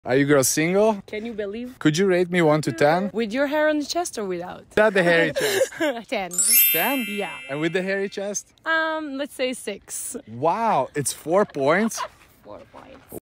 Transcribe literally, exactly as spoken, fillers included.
Are you girls single? Can you believe? Could you rate me one to ten? With your hair on the chest or without? Without the hairy chest. ten. ten? Yeah. And with the hairy chest? Um, let's say six. Wow, it's four points. Four points.